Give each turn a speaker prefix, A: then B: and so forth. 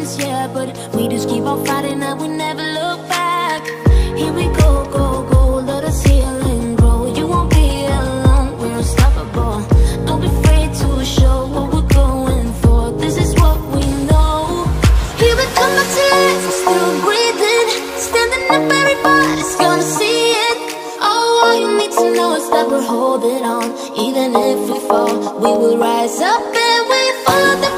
A: this, yeah, but we just keep on fighting and we never look back. Here we go, go, go, let us heal and grow. You won't be alone, we're unstoppable. Don't be afraid to show what we're going for. This is what we know. Here we come, my tears, I'm still breathing. Standing up, everybody's gonna see it. Oh, all you need to know is that we're holding on. Even if we fall, we will rise up and we follow the